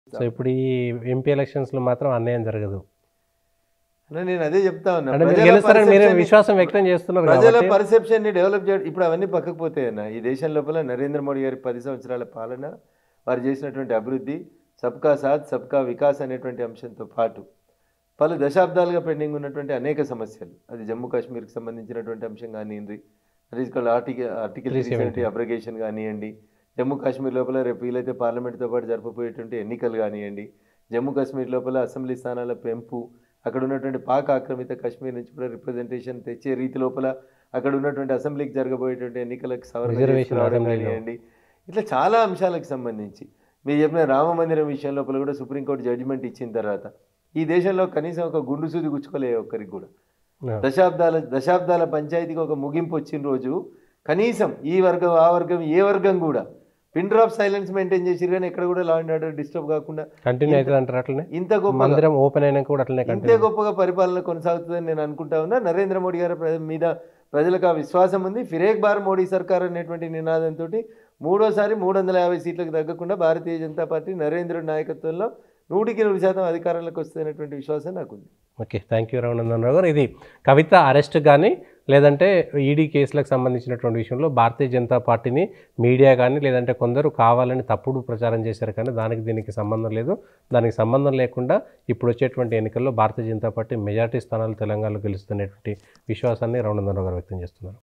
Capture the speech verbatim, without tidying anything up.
So ఇప్పుడు ఈ MP ఎలక్షన్స్లో మాత్రం అన్యాయం జరగదు అంటే నేను అదే చెప్తా ఉన్నా. అంటే మీరు ప్రజల గెలుస్తారని మీరే perception ని- విశ్వాసం వ్యక్తం చేస్తున్నారు ప్రజల కాబట్టి పర్సెప్షన్ ని డెవలప్ చేయడం ఇప్పుడు అవన్నీ పక్కకు పోతాయన్న. ఈ దేశం లోపల నరేంద్ర మోడీ గారి పది సంవత్సరాల పాలన, వారు చేసినటువంటి అభివృద్ధి, సబ్కా సాథ్ సబ్కా వికాస్ అనేటువంటి అంశంతో పాటు పలు దశాబ్దాలుగా పెండింగ్ ఉన్నటువంటి అనేక సమస్యలు, అది జమ్మూ కాశ్మీర్కి సంబంధించినటువంటి అంశం కానివ్వండి, అది ఇక్కడ article article three seventy abrogation కానివ్వండి, జమ్మూ కాశ్మీర్ లోపల రేపు వీలైతే పార్లమెంట్తో పాటు జరపబోయేటువంటి ఎన్నికలు కానివ్వండి, జమ్మూ కాశ్మీర్ లోపల అసెంబ్లీ స్థానాల పెంపు, అక్కడ ఉన్నటువంటి పాక్ ఆక్రమిత కాశ్మీర్ నుంచి కూడా రిప్రజెంటేషన్ తెచ్చే రీతి లోపల అక్కడ ఉన్నటువంటి అసెంబ్లీకి జరగబోయేటువంటి ఎన్నికలకు సవరణ తీసుకురావడం కానివ్వండి, ఇట్లా చాలా అంశాలకు సంబంధించి మీరు చెప్పిన రామ మందిరం విషయం లోపల కూడా సుప్రీంకోర్టు జడ్జిమెంట్ ఇచ్చిన తర్వాత ఈ దేశంలో కనీసం ఒక గుండు సూది గుచ్చుకోలే ఒక్కరికి కూడా. దశాబ్దాల దశాబ్దాల పంచాయతీకి ఒక ముగింపు వచ్చిన రోజు కనీసం ఈ వర్గం ఆ వర్గం ఏ వర్గం కూడా పిన్ డ్రాప్ సైలెన్స్ మెయింటైన్ చేసిరు, కానీ ఎక్కడ కూడా లా అండ్ ఆర్డర్ డిస్టర్బ్ కాకుండా కంటిన్యూ అవుతుంది అంటారు. అట్లనే ఇంత గొప్ప మందిరం ఓపెన్ అయినా కూడా అట్లనే ఇంతే గొప్పగా పరిపాలన కొనసాగుతుందని నేను అనుకుంటా ఉన్నా. నరేంద్ర మోడీ గారి ప్ర- మీద ప్రజలకు ఆ విశ్వాసం ఉంది. ఫిరేక్ బార్ మోడీ సర్కార్ అనేటువంటి నినాదంతో మూడోసారి మూడు వందల యాభై సీట్లకు తగ్గకుండా భారతీయ జనతా పార్టీ నరేంద్ర నాయకత్వంలో నూటికి నూరు శాతం అధికారంలోకి వస్తున్నటువంటి విశ్వాసం నాకుంది. Okay, thank you Raghunandan Rao గారు. ఇది కవిత అరెస్ట్ కానీ లేదంటే ఈడీ కేసులకు సంబంధించినటువంటి విషయంలో భారతీయ జనతా పార్టీని మీడియా కానీ లేదంటే కొందరు కావాలని తప్పుడు ప్రచారం చేశారు, కానీ దానికి దీనికి సంబంధం లేదు. దానికి సంబంధం లేకుండా ఇప్పుడు వచ్చేటువంటి ఎన్నికల్లో భారతీయ జనతా పార్టీ మెజార్టీ స్థానాలు తెలంగాణలో గెలుస్తున్నటువంటి విశ్వాసాన్ని రఘునందన్ రావు గారు వ్యక్తం చేస్తున్నారు.